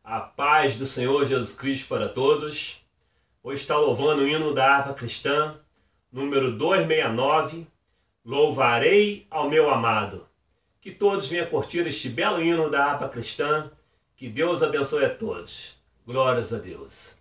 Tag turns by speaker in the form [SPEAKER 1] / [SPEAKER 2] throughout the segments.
[SPEAKER 1] A paz do Senhor Jesus Cristo para todos. Hoje está louvando o hino da harpa cristã, número 269, Louvarei ao meu amado. Que todos venham curtir este belo hino da harpa cristã. Que Deus abençoe a todos. Glórias a Deus.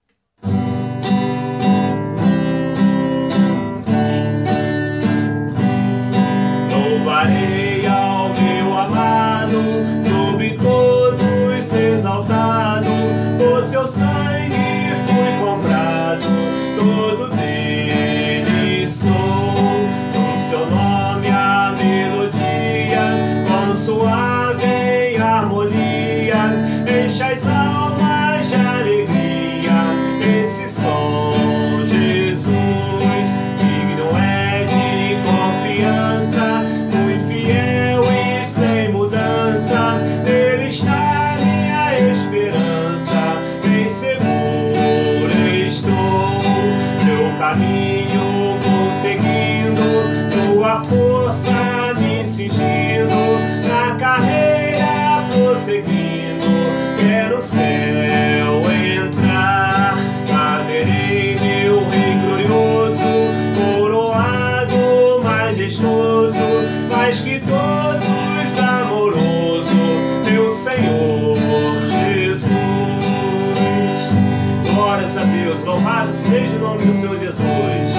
[SPEAKER 1] Louvarei ao meu amado, sobre todos exaltado, o seu sangue fui comprado, todo dele sou. No seu nome a melodia, com suave harmonia, enche as almas de alegria, esse som Jesus, digno é de confiança, muito fiel e sem mudança, Ele está minha esperança, bem seguro estou, meu caminho vou seguindo, sua força me cingindo, na carreira prosseguindo, quero o céu entrar, lá verei meu Rei glorioso, coroado, majestoso, mais que todos amoroso, meu Senhor Jesus. Glórias a Deus, louvado seja o nome do Senhor Jesus.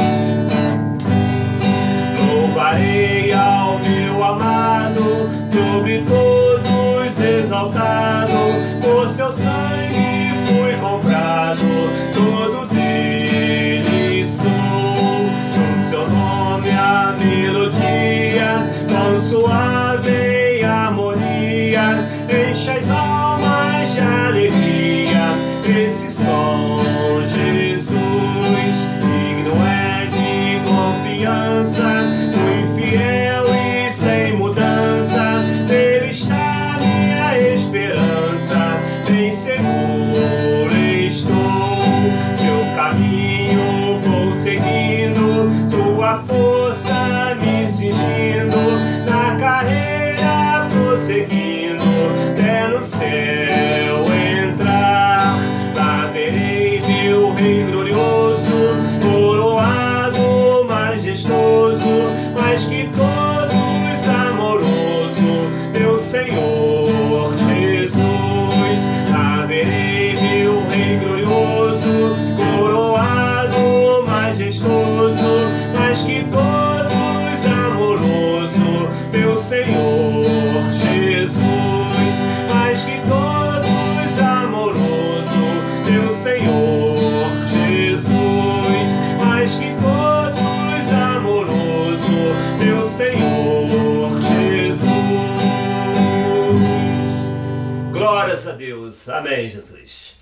[SPEAKER 1] Louvarei ao meu amado, sobre todos exaltado, o seu sangue fui comprado, todo dele sou. No seu nome a melodia, com suave harmonia, enche as almas de alegria, esse som Jesus, digno é de confiança, muito fiel e sem mudança, Ele está minha esperança, bem seguro estou, seu caminho vou seguindo, sua força me cingindo, na carreira prosseguindo, até no céu entrar, lá verei meu Rei glorioso, coroado, majestoso, mais que todos amoroso, meu Senhor Jesus. Lá verei meu Rei glorioso, coroado, majestoso, mais que todos amoroso, meu Senhor Jesus. Mais que todos amoroso, meu Senhor Jesus. Mais que todos amoroso, meu Senhor Jesus. Glórias a Deus. Amém, Jesus.